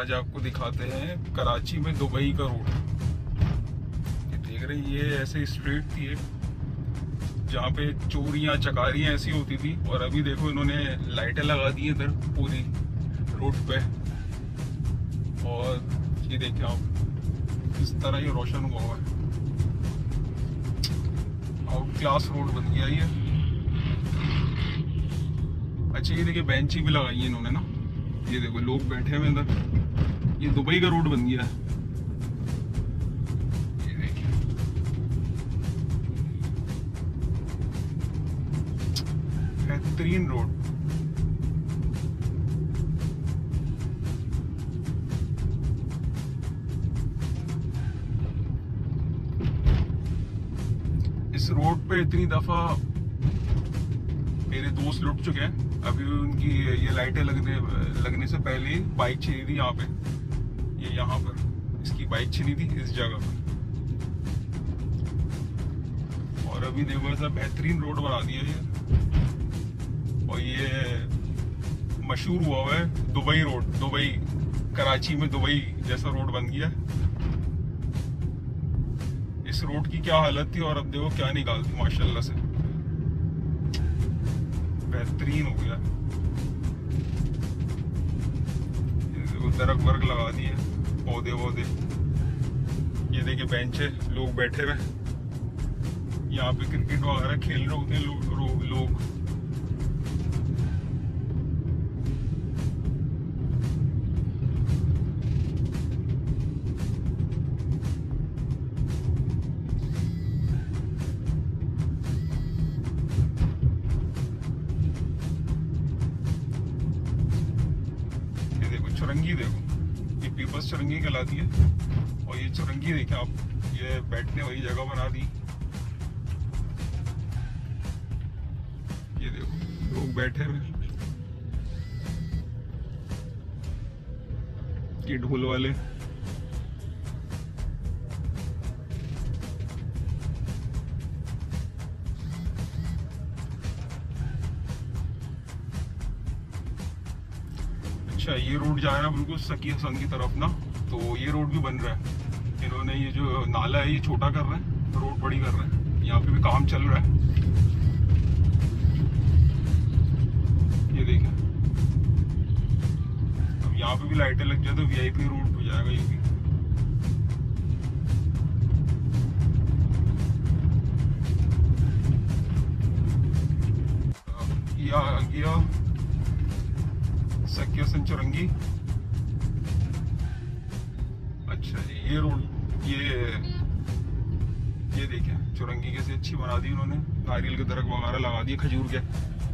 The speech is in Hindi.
आज आपको दिखाते हैं कराची में दुबई का रोड। ये देख रहे हैं, ये ऐसे स्ट्रीट थी जहाँ पे चोरियां चकारियां ऐसी होती थी, और अभी देखो इन्होंने लाइटें लगा दी हैं इधर पूरी रोड पे। और ये देखिए आप किस तरह ये रोशन हुआ हुआ है, आउट क्लास रोड बन गया ये। अच्छा ये देखिए बेंची भी लगाई है इन्होंने ना, ये देखो लोग बैठे हुए इधर। ये दुबई का रोड बन गया है, ये देखिए। बेहतरीन रोड। इस रोड पे इतनी दफा मेरे दोस्त लुट चुके हैं। अभी उनकी ये लाइटें लगने से पहले ही बाइक छिनी थी यहाँ पे, ये यहाँ पर इसकी बाइक छिनी थी इस जगह पर। और अभी देखो ऐसा बेहतरीन रोड बना दिया ये, और ये मशहूर हुआ हुआ है दुबई रोड। दुबई, कराची में दुबई जैसा रोड बन गया। इस रोड की क्या हालत थी और अब देखो क्या निकालती माशाल्लाह से, बेहतरीन हो गया। दरख्त वर्क लगा दिए, पौधे वौधे। ये देखिए बेंच है, लोग बैठे हुए यहाँ पे क्रिकेट वगैरह खेल रहे होते हैं लोग। चुरंगी देखो, ये पीपल्स चुरंगी कहलाती है। और ये चुरंगी देखें आप, ये बैठने वाली जगह बना दी। ये देखो लोग बैठे हुए, ये ढोल वाले। अच्छा ये रोड जा रहा है बिल्कुल सकी हसन की तरफ ना, तो ये रोड भी बन रहा है। इन्होंने ये जो नाला है ये छोटा कर रहे हैं, रोड बड़ी कर रहे हैं। यहाँ पे भी काम चल रहा है, ये देखें। अब यहाँ पे भी लाइटें लग जाए तो वीआईपी रोड हो जाएगा ये भी। ये आ गया सकी हसन चुरंगी। अच्छा जी ये रोड, ये देखें चुरंगी कैसे अच्छी बना दी उन्होंने, नारियल के दरख्त वगैरह लगा दिए खजूर के।